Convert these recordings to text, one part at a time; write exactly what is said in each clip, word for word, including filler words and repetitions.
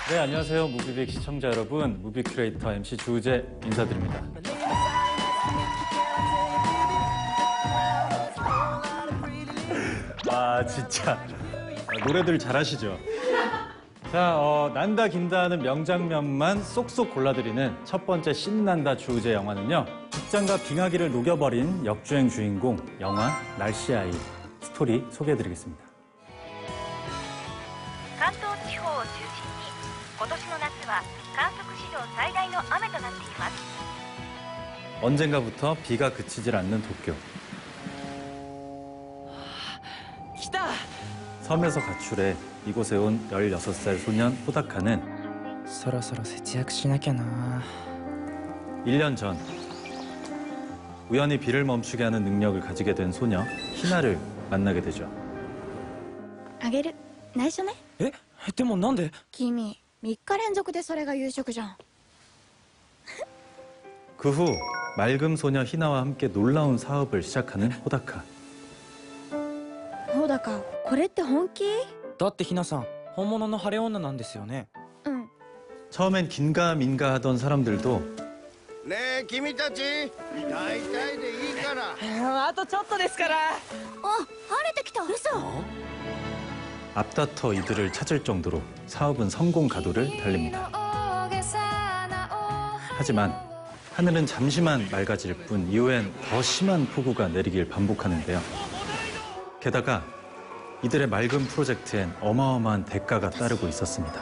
네, 안녕하세요. 무비빅 시청자 여러분. 무비 큐레이터 엠씨 주우재 인사드립니다. 아, 진짜. 노래들 잘하시죠? 자, 어, 난다 긴다 하는 명장면만 쏙쏙 골라드리는 첫 번째 신난다 주우재 영화는요. 직장과 빙하기를 녹여버린 역주행 주인공 영화 날씨의 아이 스토리 소개해드리겠습니다. 関東地方を中心に今年の夏は観測史上最大の雨となっています。 언젠가부터 비가 그치질 않는 도쿄. 来た! 섬에서 가출해 이곳에 온 열여섯 살 소년 호다카는 そろそろ節約しなきゃな. 일 년 전 우연히 비를 멈추게 하는 능력을 가지게 된 소녀 히나를 만나게 되죠. あげる。内緒ね。 え、でもなんで? 君、みっか連続でそれが夕食じゃん。 그 후 맑음 소녀 히나와 함께 놀라운 사업을 시작하는 호다카. ほうだか、これって本気？ だってひなさん、本物の晴れ女なんですよね。 うん。 처음엔 긴가민가 하던 사람들도 ねえ君たち大体でいいから。 あとちょっとですから。 あ、晴れてきた。嘘。 앞다퉈 이들을 찾을 정도로 사업은 성공 가도를 달립니다. 하지만 하늘은 잠시만 맑아질 뿐 이후엔 더 심한 폭우가 내리길 반복하는데요. 게다가 이들의 맑은 프로젝트엔 어마어마한 대가가 따르고 있었습니다.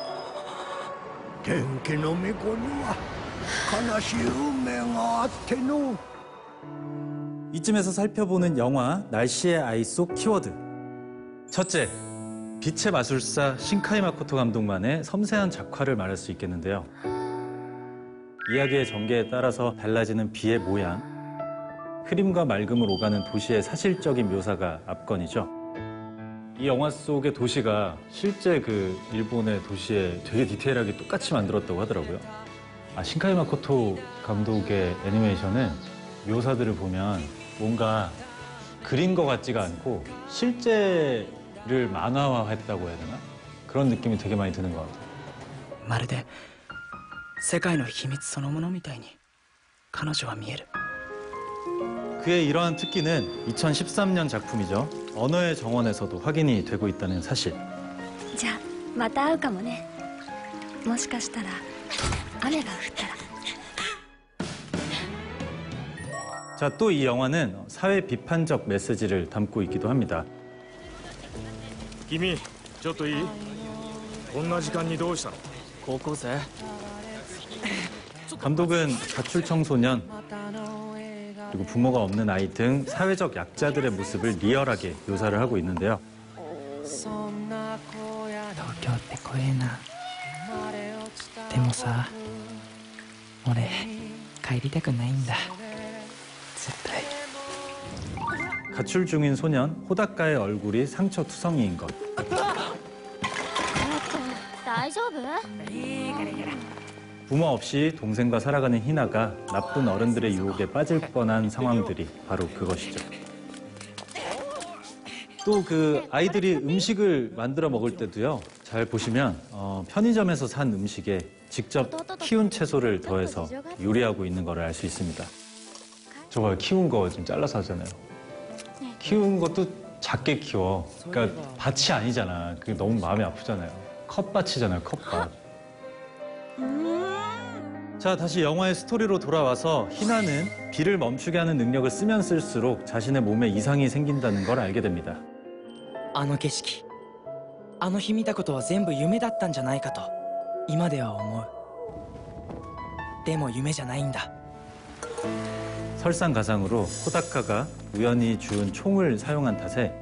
天気の巫女には悲しい運命があっての。 이쯤에서 살펴보는 영화 날씨의 아이 속 키워드. 첫째, 빛의 마술사 신카이 마코토 감독만의 섬세한 작화를 말할 수 있겠는데요. 이야기의 전개에 따라서 달라지는 비의 모양, 흐림과 맑음을 오가는 도시의 사실적인 묘사가 압권이죠. 이 영화 속의 도시가 실제 그 일본의 도시에 되게 디테일하게 똑같이 만들었다고 하더라고요. 아, 신카이 마코토 감독의 애니메이션은 묘사들을 보면 뭔가 그린 것 같지가 않고 실제를 만화화했다고 해야 되나? 그런 느낌이 되게 많이 드는 것 같아요. まるで世界の秘密そのものみたいに彼女は見える. 그의 이러한 특기는 이천십삼 년 작품이죠. 언어의 정원에서도 확인이 되고 있다는 사실. じゃあ、また会うかもね。もしかしたら雨が降ったら。 자, 또 이 영화는 사회 비판적 메시지를 담고 있기도 합니다. 君ちょっといい? こんな時間にどうしたの? 高校生? 감독은 가출 청소년, 그리고 부모가 없는 아이 등 사회적 약자들의 모습을 리얼하게 묘사를 하고 있는데요. 東京って怖えな. でもさ、俺帰りたくないんだ. 絶対. 가출 중인 소년 호다카의 얼굴이 상처투성이인 것. 大丈夫？ 부모 없이 동생과 살아가는 희나가 나쁜 어른들의 유혹에 빠질 뻔한 상황들이 바로 그것이죠. 또 그 아이들이 음식을 만들어 먹을 때도요. 잘 보시면 어, 편의점에서 산 음식에 직접 키운 채소를 더해서 요리하고 있는 걸 알 수 있습니다. 저거 키운 거 지금 잘라서 하잖아요. 키운 것도 작게 키워. 그러니까 밭이 아니잖아. 그게 너무 마음이 아프잖아요. 컵밭이잖아요, 컵밭. 자, 다시 영화의 스토리로 돌아와서 희나는 비를 멈추게 하는 능력을 쓰면 쓸수록 자신의 몸에 이상이 생긴다는 걸 알게 됩니다. あの景色、あの日見たことは全部夢だったんじゃないかと今では思う. でも夢じゃないんだ. 설상가상으로 호다카가 우연히 주운 총을 사용한 탓에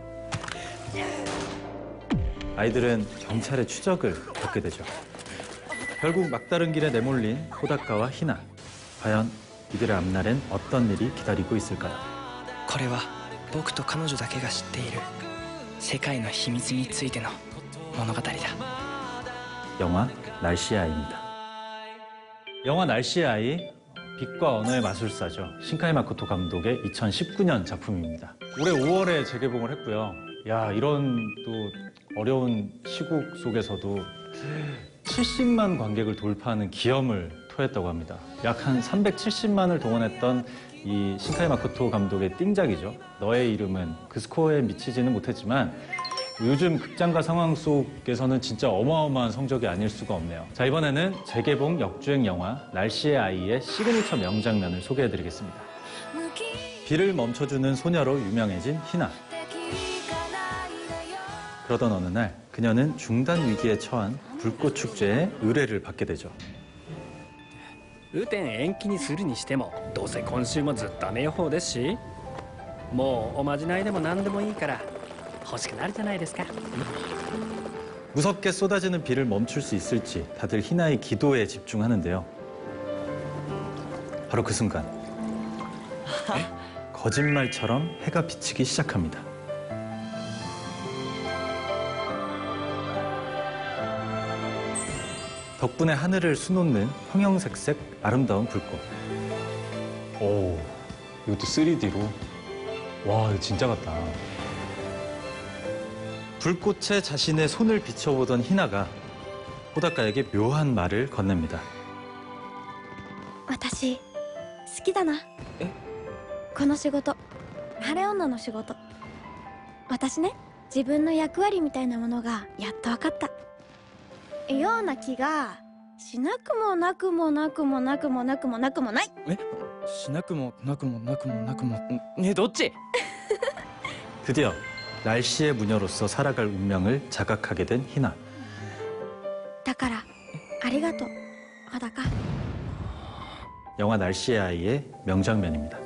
아이들은 경찰의 추적을 받게 되죠. 결국 막다른 길에 내몰린 호다카와 희나. 과연 이들의 앞날엔 어떤 일이 기다리고 있을까요? これは僕と彼女だけが知っている世界の秘密についての物語だ. 영화 날씨의 아이입니다. 영화 날씨의 아이, 빛과 언어의 마술사죠. 신카이 마코토 감독의 이천십구 년 작품입니다. 올해 오월에 재개봉을 했고요. 야, 이런 또 어려운 시국 속에서도 칠십만 관객을 돌파하는 기염을 토했다고 합니다. 약 한 삼백칠십만을 동원했던 이 신카이 마코토 감독의 띵작이죠. 너의 이름은 그 스코어에 미치지는 못했지만 요즘 극장가 상황 속에서는 진짜 어마어마한 성적이 아닐 수가 없네요. 자, 이번에는 재개봉 역주행 영화 날씨의 아이의 시그니처 명장면을 소개해드리겠습니다. 비를 멈춰주는 소녀로 유명해진 희나. 그러던 어느 날 그녀는 중단 위기에 처한 불꽃 축제의 의뢰를 받게 되죠. 雨天延期にするにしてもどうせ今週もずっと雨予報ですし、もうおまじないでも何でもいいから欲しくなるじゃないですか。 무섭게 쏟아지는 비를 멈출 수 있을지 다들 희나의 기도에 집중하는데요. 바로 그 순간 거짓말처럼 해가 비치기 시작합니다. 덕분에 하늘을 수놓는 형형색색 아름다운 불꽃. 오, 이것도 쓰리디로. 와, 이거 진짜 같다. 불꽃에 자신의 손을 비춰보던 희나가 호다카에게 묘한 말을 건넵니다. 私好きだな。 え？ この仕事、晴れ女の仕事。私ね、自分の役割みたいなものがやっと分かったような気がしなくもなくもなくもなくもなくもなくもない。 え？しなくもなくもなくもなくもね、どっち？ 드디어 날씨의 무녀로서 살아갈 운명을 자각하게 된 희나. だからありがとう、ホダカ。 영화 날씨의 아이의 명장면입니다.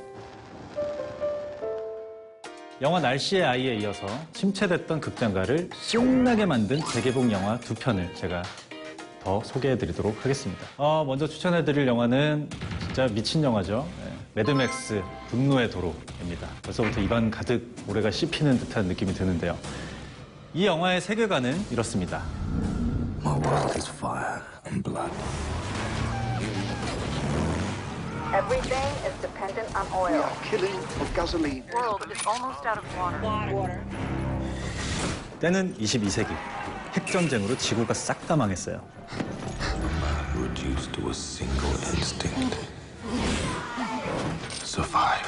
영화 날씨의 아이에 이어서 침체됐던 극장가를 신나게 만든 재개봉 영화 두 편을 제가 더 소개해드리도록 하겠습니다. 어, 먼저 추천해드릴 영화는 진짜 미친 영화죠. 네, 매드맥스 분노의 도로입니다. 벌써부터 입안 가득 모래가 씹히는 듯한 느낌이 드는데요. 이 영화의 세계관은 이렇습니다. My world is fire and blood. Everything is dependent on We oil. are killing of gasoline. The world is almost out of water. 때는 이십이 세기. 핵전쟁으로 지구가 싹 다 망했어요. Reduced to a single instinct. Survive.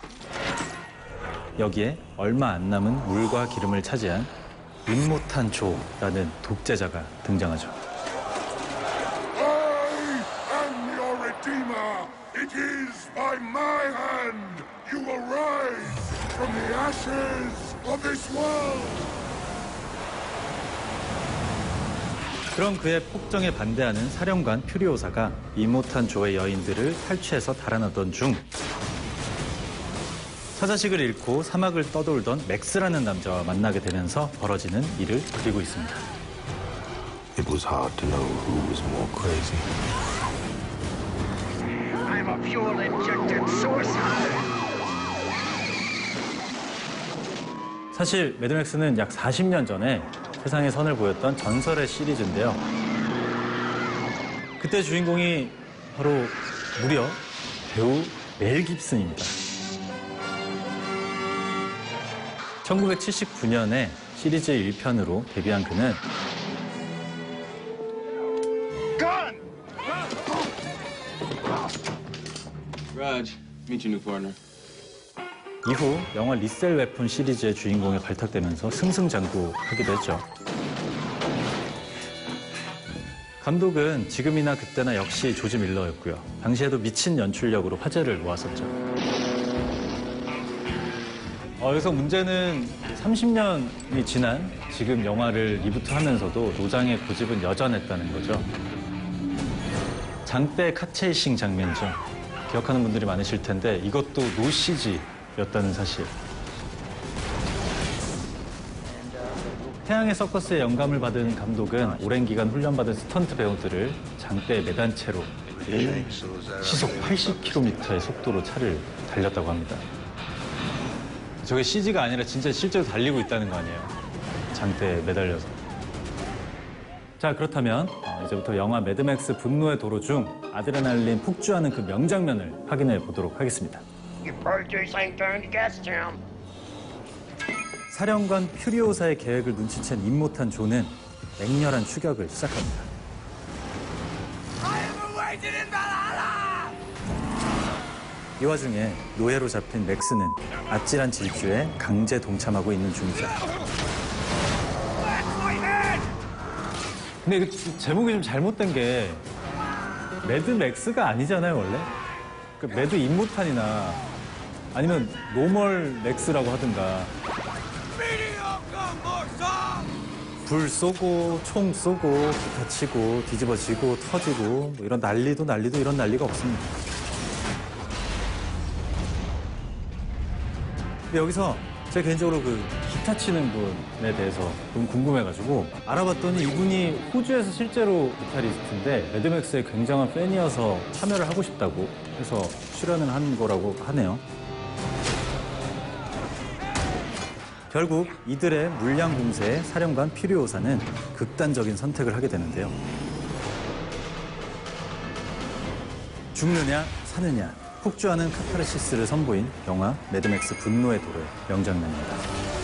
여기에 얼마 안 남은 물과 기름을 차지한 임모탄 조라는 독재자가 등장하죠. I am your redeemer. It is by my hand you will rise from the ashes of this world. 그런 그의 폭정에 반대하는 사령관 퓨리오사가 임모탄 조의 여인들을 탈취해서 달아나던 중 사자식을 잃고 사막을 떠돌던 맥스라는 남자와 만나게 되면서 벌어지는 일을 그리고 있습니다. It was hard to know who was more crazy. I'm a fuel-injected suicide. 사실 매드맥스는 약 사십 년 전에 세상에 선을 보였던 전설의 시리즈인데요. 그때 주인공이 바로 무려 배우 멜 깁슨입니다. 천구백칠십구 년에 시리즈 일 편으로 데뷔한 그는 Gun! Raj, meet your new partner. 이후 영화 리셀 웨폰 시리즈의 주인공에 발탁되면서 승승장구하기도 했죠. 감독은 지금이나 그때나 역시 조지 밀러였고요. 당시에도 미친 연출력으로 화제를 모았었죠. 어, 여기서 문제는 삼십 년이 지난 지금 영화를 리부트하면서도 노장의 고집은 여전했다는 거죠. 장대 카체이싱 장면이죠. 기억하는 분들이 많으실 텐데 이것도 노 씨지였다는 사실. 태양의 서커스에 영감을 받은 감독은 오랜 기간 훈련받은 스턴트 배우들을 장대에 매단 채로 시속 팔십 킬로미터의 속도로 차를 달렸다고 합니다. 저게 씨지가 아니라 진짜 실제로 달리고 있다는 거 아니에요. 장대에 매달려서. 자, 그렇다면 어, 이제부터 영화 매드맥스 분노의 도로 중 아드레날린 폭주하는 그 명장면을 확인해 보도록 하겠습니다. You birds ain't turned gas down. 사령관 퓨리오사의 계획을 눈치챈 임모탄 조는 맹렬한 추격을 시작합니다. 이 와중에 노예로 잡힌 맥스는 아찔한 질주에 강제 동참하고 있는 중이죠. 근데 그 제목이 좀 잘못된 게 매드 맥스가 아니잖아요, 원래. 그 매드 임무탄이나 아니면 노멀 맥스라고 하든가. 불 쏘고 총 쏘고 기타 치고 뒤집어지고 터지고 뭐 이런 난리도 난리도 이런 난리가 없습니다. 근데 여기서 제가 개인적으로 그 기타 치는 분에 대해서 너무 궁금해가지고 알아봤더니 이분이 호주에서 실제로 기타리스트인데 매드맥스의 굉장한 팬이어서 참여를 하고 싶다고 해서 출연을 한 거라고 하네요. 결국 이들의 물량 공세에 사령관 퓨리오사는 극단적인 선택을 하게 되는데요. 죽느냐 사느냐 폭주하는 카타르시스를 선보인 영화 매드맥스 분노의 도로의 명장면입니다.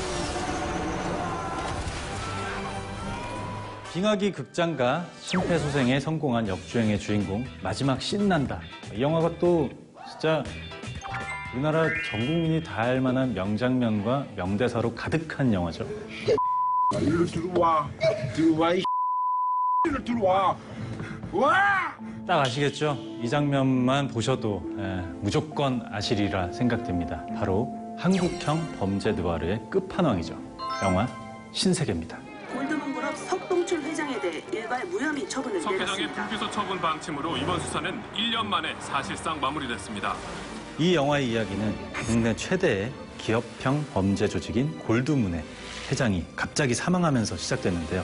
빙하기 극장가 심폐소생에 성공한 역주행의 주인공 마지막 신난다. 이 영화가 또 진짜 우리나라 전 국민이 다 알 만한 명장면과 명대사로 가득한 영화죠. 일로 들어와. 들어와, 이 일로 들어와. 와! 딱 아시겠죠? 이 장면만 보셔도 예, 무조건 아시리라 생각됩니다. 바로 한국형 범죄 느와르의 끝판왕이죠. 영화 신세계입니다. 골드문그룹 석동출 회장에 대해 일괄 무혐의 처분을 석 회장의 내렸습니다. 불기소 처분 방침으로 이번 수사는 일 년 만에 사실상 마무리됐습니다. 이 영화의 이야기는 국내 최대의 기업형 범죄 조직인 골드문의 회장이 갑자기 사망하면서 시작됐는데요.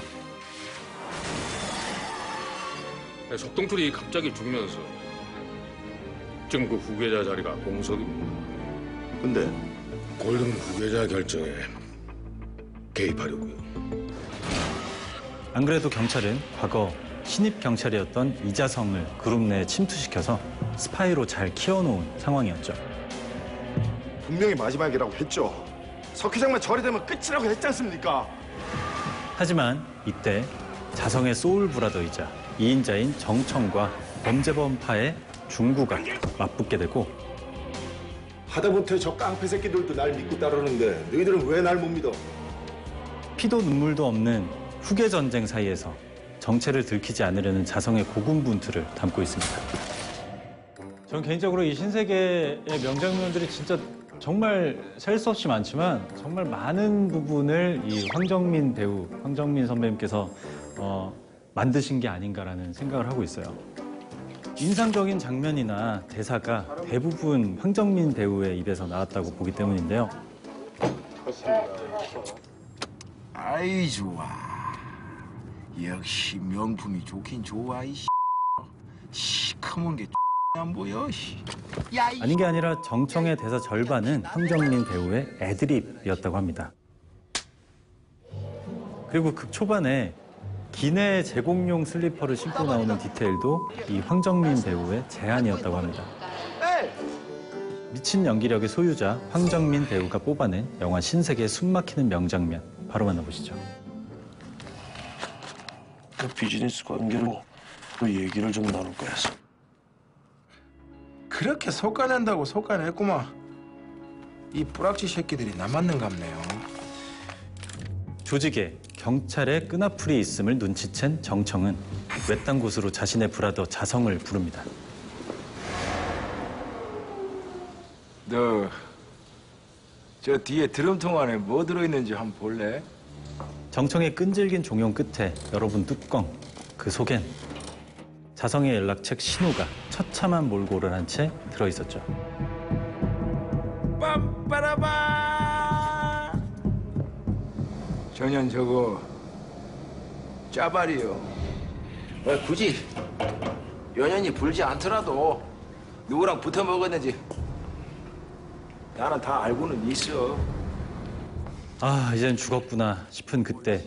석동출이 갑자기 죽으면서 지금 그 후계자 자리가 공석입니다. 근데 골드문 후계자 결정에 개입하려고요. 안 그래도 경찰은 과거 신입 경찰이었던 이자성을 그룹 내에 침투시켜서 스파이로 잘 키워놓은 상황이었죠. 분명히 마지막이라고 했죠. 석 회장만 처리되면 끝이라고 했지 않습니까? 하지만 이때 자성의 소울 브라더이자 이인자인 정청과 범죄범파의 중구가 맞붙게 되고 하다못해 저 깡패 새끼들도 날 믿고 따르는데 너희들은 왜 날 못 믿어? 피도 눈물도 없는 후계 전쟁 사이에서 정체를 들키지 않으려는 자성의 고군분투를 담고 있습니다. 저는 개인적으로 이 신세계의 명장면들이 진짜 정말 셀 수 없이 많지만 정말 많은 부분을 이 황정민 배우, 황정민 선배님께서 어, 만드신 게 아닌가라는 생각을 하고 있어요. 인상적인 장면이나 대사가 대부분 황정민 배우의 입에서 나왔다고 보기 때문인데요. 아이 좋아. 역시 명품이 좋긴 좋아. 이 시커먼 게 안 보여. 야, 이 아닌 게 아니라 정청의 대사 절반은 황정민 배우의 애드립이었다고 합니다. 그리고 극 초반에 기내 제공용 슬리퍼를 신고 나오는 디테일도 이 황정민 배우의 제안이었다고 합니다. 미친 연기력의 소유자 황정민 배우가 뽑아낸 영화 신세계의 숨막히는 명장면 바로 만나보시죠. 그 비즈니스 관계로 그 얘기를 좀 나눌까 해서. 그렇게 속아낸다고 속아냈구만. 이 뿌락지 새끼들이 나 맞는갑네요. 조직에 경찰의 끈앞풀이 있음을 눈치챈 정청은 외딴 곳으로 자신의 브라더 자성을 부릅니다. 너 저 뒤에 드럼통 안에 뭐 들어있는지 한번 볼래? 정청의 끈질긴 종용 끝에 열어본 뚜껑, 그 속엔 자성의 연락책 신호가 처참한 몰골을 한 채 들어있었죠. 빰빠라바. 전현 저거 짜발이요. 왜 굳이 연연이 불지 않더라도 누구랑 붙어 먹었는지 나는 다 알고는 있어. 아, 이젠 죽었구나 싶은 그때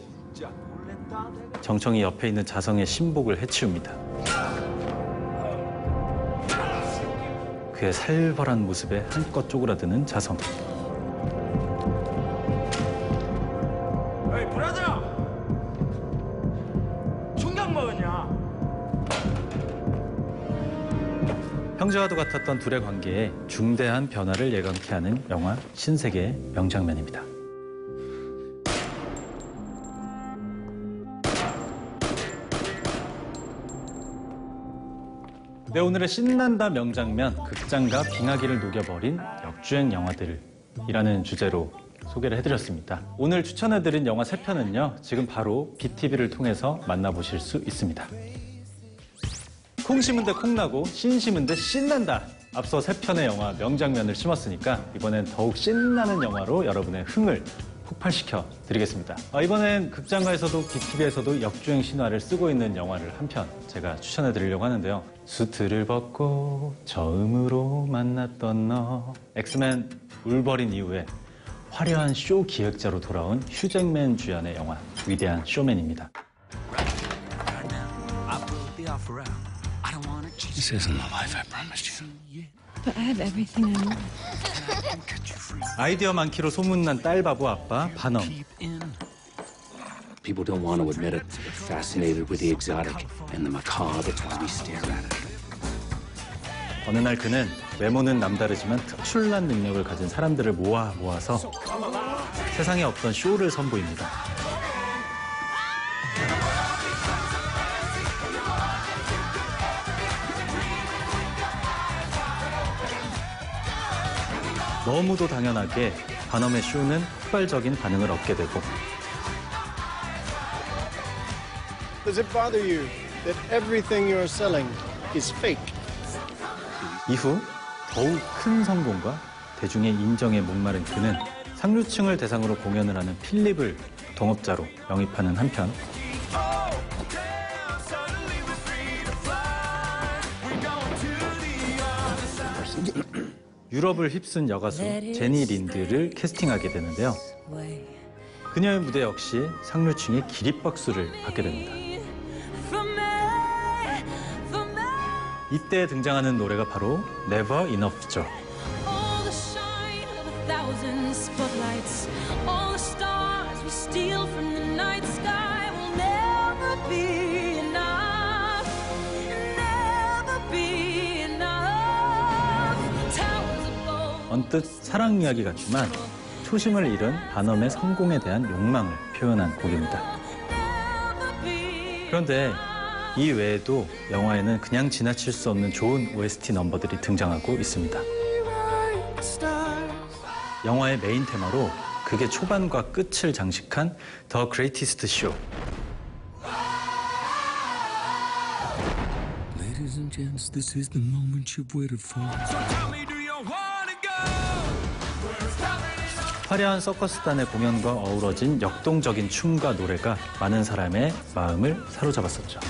정청이 옆에 있는 자성의 신복을 해치웁니다. 그의 살벌한 모습에 한껏 쪼그라드는 자성. 에이 브라더! 충격 먹었냐? 형제와도 같았던 둘의 관계에 중대한 변화를 예감케 하는 영화 신세계의 명장면입니다. 네, 오늘의 신난다 명장면, 극장과 빙하기를 녹여버린 역주행 영화들이라는 주제로 소개를 해드렸습니다. 오늘 추천해드린 영화 세 편은요, 지금 바로 비티비를 통해서 만나보실 수 있습니다. 콩 심은 데 콩나고 신 심은 데 신난다. 앞서 세 편의 영화 명장면을 심었으니까 이번엔 더욱 신나는 영화로 여러분의 흥을 폭발시켜 드리겠습니다. 아, 이번엔 극장가에서도 비티비에서도 역주행 신화를 쓰고 있는 영화를 한 편 제가 추천해 드리려고 하는데요. 수트를 벗고 처음으로 만났던 너. 엑스맨 울버린 이후에 화려한 쇼 기획자로 돌아온 휴잭맨 주연의 영화 위대한 쇼맨입니다. This isn't the life I promised you. But I have everything I want. 아이디어 많기로 소문난 딸바보 아빠 반엄. People don't want to admit it. They're fascinated with the exotic and the macabre. That's why we stare at it. 어느 날 그는 외모는 남다르지만 특출난 능력을 가진 사람들을 모아 모아서 세상에 없던 쇼를 선보입니다. 너무도 당연하게 반엄의 쇼는 폭발적인 반응을 얻게 되고 Does it bother you that everything you're selling is fake? 이후 더욱 큰 성공과 대중의 인정에 목마른 그는 상류층을 대상으로 공연을 하는 필립을 동업자로 영입하는 한편 유럽을 휩쓴 여가수 제니 린드를 캐스팅하게 되는데요. 그녀의 무대 역시 상류층의 기립박수를 받게 됩니다. 이때 등장하는 노래가 바로 Never Enough죠. 언뜻 사랑 이야기 같지만 초심을 잃은 반엄의 성공에 대한 욕망을 표현한 곡입니다. 그런데 이 외에도 영화에는 그냥 지나칠 수 없는 좋은 오에스티 넘버들이 등장하고 있습니다. 영화의 메인 테마로 극의 초반과 끝을 장식한 The Greatest Show. Ladies and gents, this is the moment you've waited for. 화려한 서커스단의 공연과 어우러진 역동적인 춤과 노래가 많은 사람의 마음을 사로잡았었죠.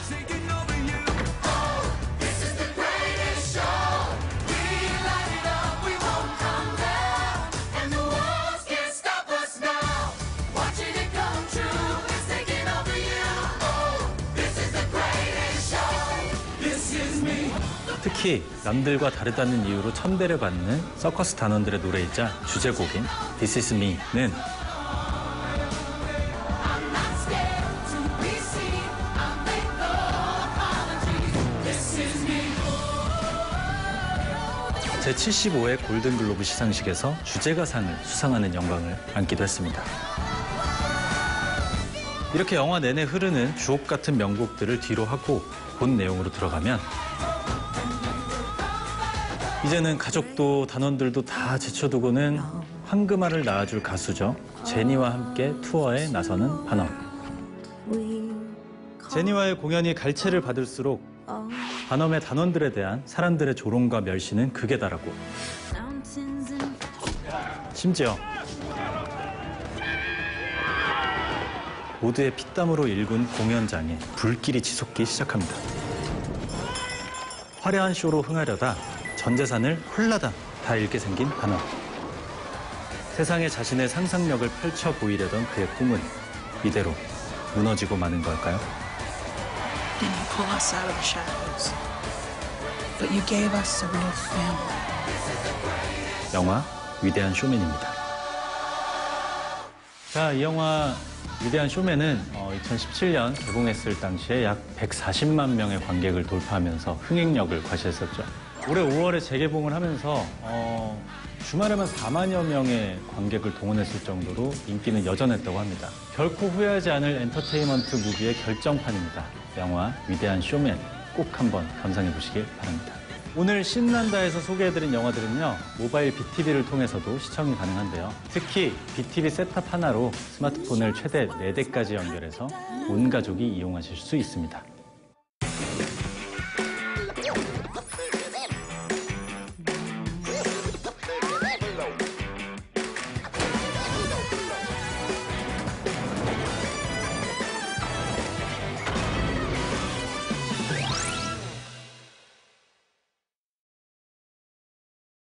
특히 남들과 다르다는 이유로 천대를 받는 서커스 단원들의 노래이자 주제곡인 This Is Me는 제칠십오 회 골든글로브 시상식에서 주제가상을 수상하는 영광을 안기도 했습니다. 이렇게 영화 내내 흐르는 주옥 같은 명곡들을 뒤로 하고 본 내용으로 들어가면 이제는 가족도 단원들도 다 제쳐두고는 황금알을 낳아줄 가수죠. 제니와 함께 투어에 나서는 반엄. 제니와의 공연이 갈채를 받을수록 반엄의 단원들에 대한 사람들의 조롱과 멸시는 극에 달하고 심지어 모두의 피땀으로 일군 공연장에 불길이 치솟기 시작합니다. 화려한 쇼로 흥하려다 전 재산을 홀라당 다 잃게 생긴 반엄. 세상에 자신의 상상력을 펼쳐 보이려던 그의 꿈은 이대로 무너지고 마는 걸까요? Didn't you pull us out of the shadows? But you gave us a real family. 영화 위대한 쇼맨입니다. 자, 이 영화 위대한 쇼맨은 어, 이천십칠 년 개봉했을 당시에 약 백사십만 명의 관객을 돌파하면서 흥행력을 과시했었죠. 올해 오월에 재개봉을 하면서 어, 주말에만 사만여 명의 관객을 동원했을 정도로 인기는 여전했다고 합니다. 결코 후회하지 않을 엔터테인먼트 무비의 결정판입니다. 영화 위대한 쇼맨 꼭 한번 감상해 보시길 바랍니다. 오늘 신난다에서 소개해드린 영화들은요, 모바일 비티비를 통해서도 시청이 가능한데요. 특히 비티비 셋탑 하나로 스마트폰을 최대 네 대까지 연결해서 온 가족이 이용하실 수 있습니다.